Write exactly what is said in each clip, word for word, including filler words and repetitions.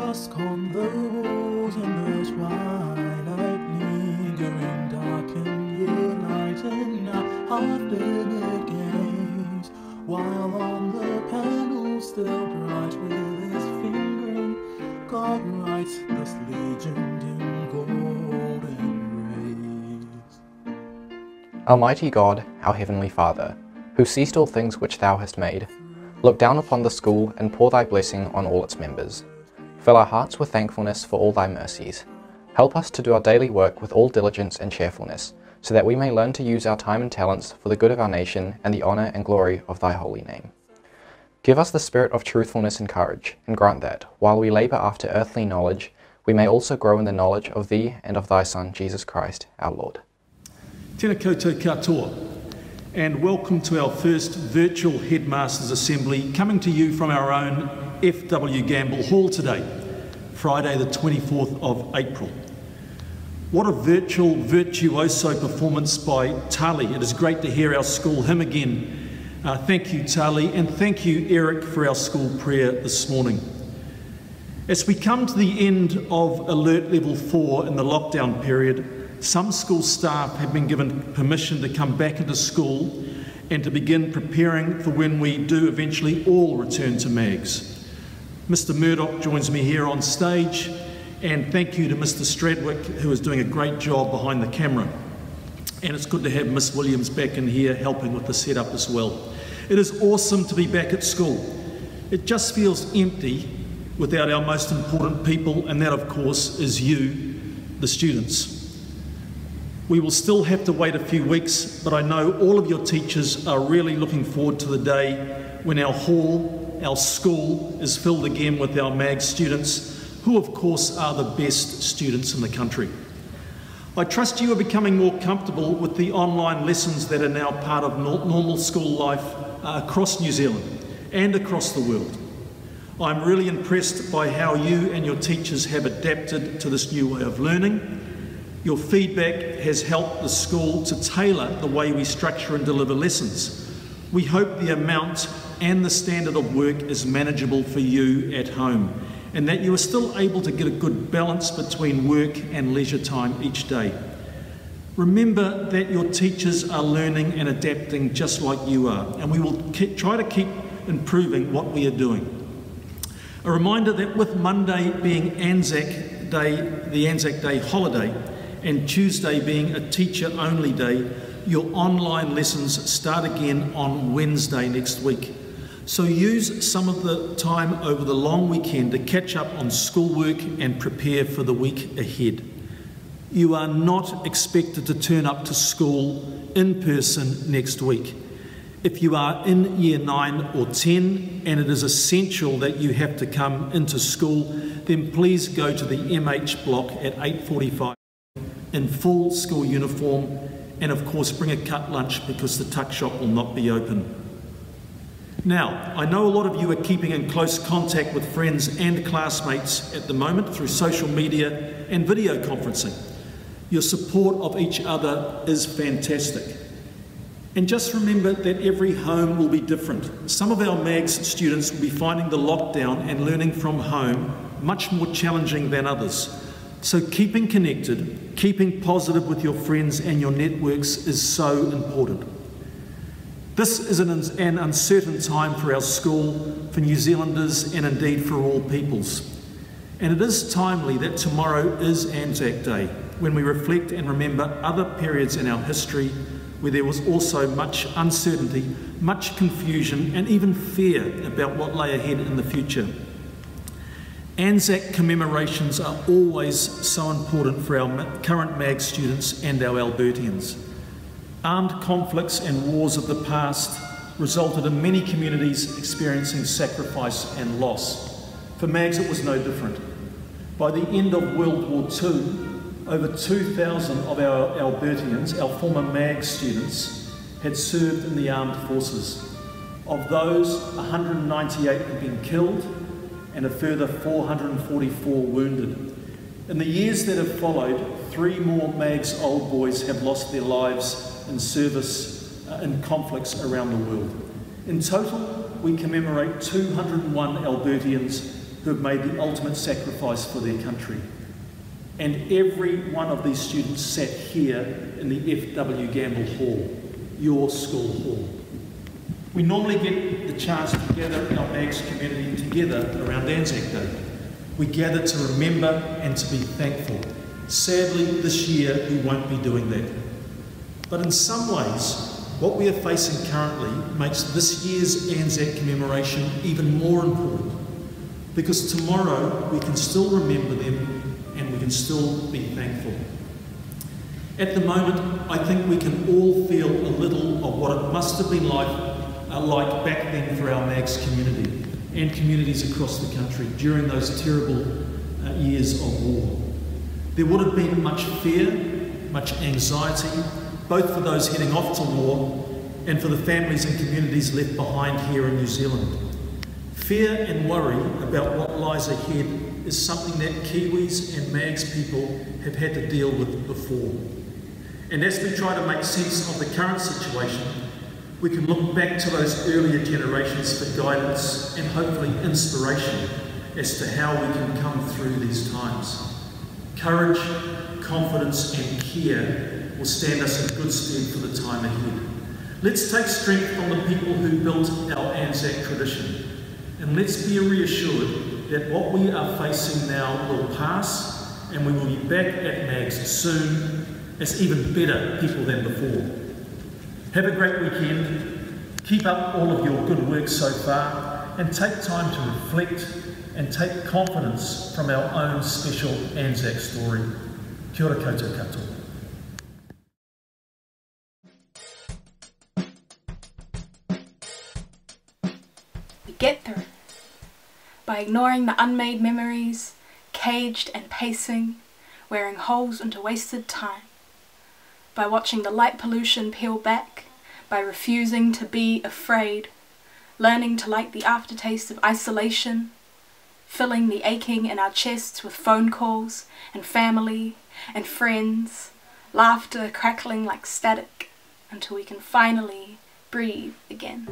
dusk on the walls and the twilight lingering dark and year night and now half-lit gaze, while on the panel still bright with his fingering God writes this legend in golden rays. Almighty God, our Heavenly Father, who seest all things which thou hast made, look down upon the school and pour thy blessing on all its members. Fill our hearts with thankfulness for all thy mercies. Help us to do our daily work with all diligence and cheerfulness, so that we may learn to use our time and talents for the good of our nation and the honour and glory of thy holy name. Give us the spirit of truthfulness and courage, and grant that, while we labour after earthly knowledge, we may also grow in the knowledge of thee and of thy Son, Jesus Christ, our Lord. Tēnā koutou katoa, and welcome to our first virtual Headmasters Assembly, coming to you from our own F W Gamble Hall today, Friday the twenty-fourth of April. What a virtual virtuoso performance by Tali. It is great to hear our school hymn again. Uh, thank you, Tali, and thank you, Eric, for our school prayer this morning. As we come to the end of Alert Level four in the lockdown period, some school staff have been given permission to come back into school and to begin preparing for when we do eventually all return to MAGS. Mister Murdoch joins me here on stage, and thank you to Mister Stradwick, who is doing a great job behind the camera. And it's good to have Miss Williams back in here helping with the setup as well. It is awesome to be back at school. It just feels empty without our most important people, and that of course is you, the students. We will still have to wait a few weeks, but I know all of your teachers are really looking forward to the day when our hall, our school, is filled again with our MAGS students, who of course are the best students in the country. I trust you are becoming more comfortable with the online lessons that are now part of normal school life uh, across New Zealand and across the world. I'm really impressed by how you and your teachers have adapted to this new way of learning. Your feedback has helped the school to tailor the way we structure and deliver lessons. We hope the amount and the standard of work is manageable for you at home, and that you are still able to get a good balance between work and leisure time each day. Remember that your teachers are learning and adapting just like you are, and we will keep, try to keep improving what we are doing. A reminder that with Monday being ANZAC Day, the ANZAC Day holiday, and Tuesday being a teacher-only day, your online lessons start again on Wednesday next week. So use some of the time over the long weekend to catch up on schoolwork and prepare for the week ahead. You are not expected to turn up to school in person next week. If you are in year nine or ten and it is essential that you have to come into school, then please go to the M H block at eight forty-five in full school uniform, and of course bring a cut lunch because the tuck shop will not be open. Now, I know a lot of you are keeping in close contact with friends and classmates at the moment through social media and video conferencing. Your support of each other is fantastic. And just remember that every home will be different. Some of our MAGS students will be finding the lockdown and learning from home much more challenging than oths. So keeping connected, keeping positive with your friends and your networks is so important. This is an, an uncertain time for our school, for New Zealanders, and indeed for all peoples. And it is timely that tomorrow is ANZAC Day, when we reflect and remember other periods in our history where there was also much uncertainty, much confusion, and even fear about what lay ahead in the future. ANZAC commemorations are always so important for our current MAGS students and our Albertians. Armed conflicts and wars of the past resulted in many communities experiencing sacrifice and loss. For MAGS it was no different. By the end of World War Two, over two thousand of our Albertians, our former MAGS students, had served in the armed forces. Of those, one hundred ninety-eight had been killed and a further four hundred forty-four wounded. In the years that have followed, three more MAGS old boys have lost their lives in service uh, in conflicts around the world. In total, we commemorate two hundred and one Albertians who have made the ultimate sacrifice for their country. And every one of these students sat here in the F W Gamble Hall, your school hall. We normally get the chance to gather our MAGS community together around ANZAC Day. We gather to remember and to be thankful. Sadly, this year we won't be doing that. But in some ways, what we are facing currently makes this year's ANZAC commemoration even more important, because tomorrow we can still remember them and we can still be thankful. At the moment, I think we can all feel a little of what it must have been like, uh, like back then for our MAGS community and communities across the country during those terrible uh, years of war. There would have been much fear, much anxiety, both for those heading off to war and for the families and communities left behind here in New Zealand. Fear and worry about what lies ahead is something that Kiwis and MAGS people have had to deal with before. And as we try to make sense of the current situation, we can look back to those earlier generations for guidance and hopefully inspiration as to how we can come through these times. Courage, confidence and care will stand us in good stead for the time ahead. Let's take strength from the people who built our ANZAC tradition, and let's be reassured that what we are facing now will pass, and we will be back at MAGS soon as even better people than before. Have a great weekend, keep up all of your good work so far, and take time to reflect and take confidence from our own special ANZAC story. Kia ora koutou katoa. We get through by ignoring the unmade memories, caged and pacing, wearing holes into wasted time, by watching the light pollution peel back, by refusing to be afraid, learning to like the aftertaste of isolation, filling the aching in our chests with phone calls and family and friends, laughter crackling like static until we can finally breathe again.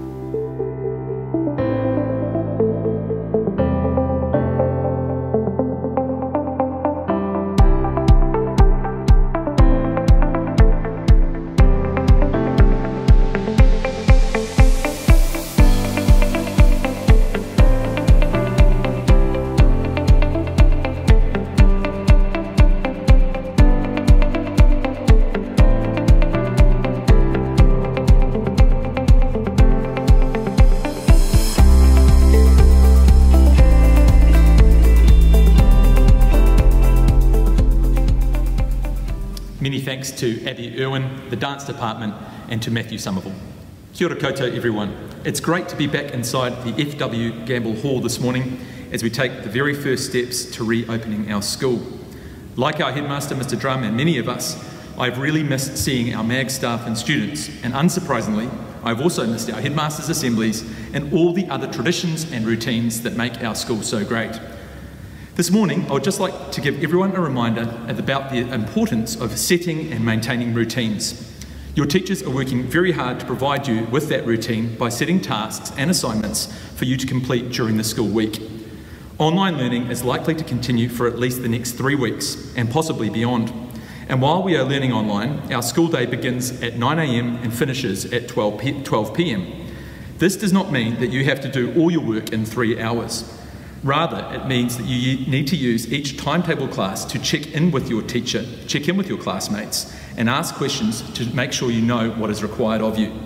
Many thanks to Abby Irwin, the dance department, and to Matthew Somerville. Kia ora koutou everyone. It's great to be back inside the F W Gamble Hall this morning as we take the very first steps to reopening our school. Like our headmaster, Mister Drumm, and many of us, I've really missed seeing our MAGS staff and students, and unsurprisingly, I've also missed our headmasters' assemblies and all the other traditions and routines that make our school so great. This morning, I would just like to give everyone a reminder about the importance of setting and maintaining routines. Your teachers are working very hard to provide you with that routine by setting tasks and assignments for you to complete during the school week. Online learning is likely to continue for at least the next three weeks and possibly beyond. And while we are learning online, our school day begins at nine a m and finishes at twelve p m This does not mean that you have to do all your work in three hours. Rather, it means that you need to use each timetable class to check in with your teacher, check in with your classmates, and ask questions to make sure you know what is required of you.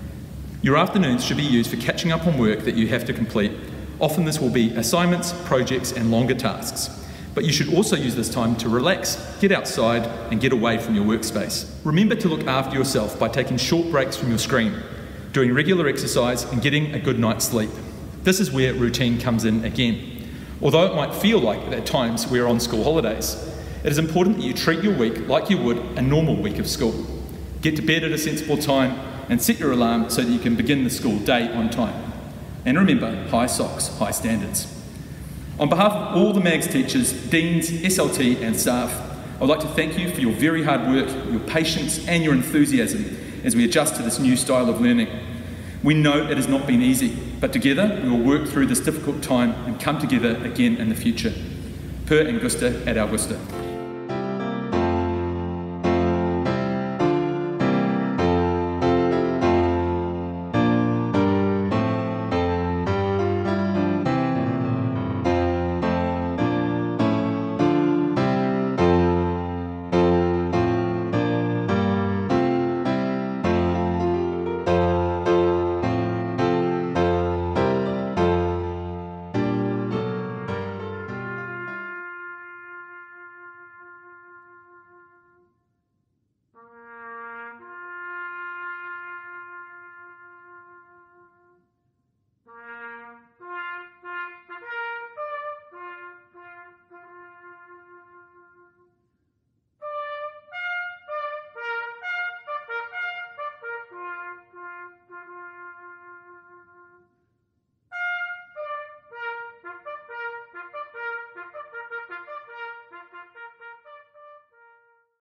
Your afternoons should be used for catching up on work that you have to complete. Often this will be assignments, projects, and longer tasks. But you should also use this time to relax, get outside, and get away from your workspace. Remember to look after yourself by taking short breaks from your screen, doing regular exercise, and getting a good night's sleep. This is where routine comes in again. Although it might feel like at times we're on school holidays, it is important that you treat your week like you would a normal week of school. Get to bed at a sensible time and set your alarm so that you can begin the school day on time. And remember, high socks, high standards. On behalf of all the MAGS teachers, deans, S L T and staff, I would like to thank you for your very hard work, your patience and your enthusiasm as we adjust to this new style of learning. We know it has not been easy, But together we will work through this difficult time and come together again in the future. Per Angusta et Augusta.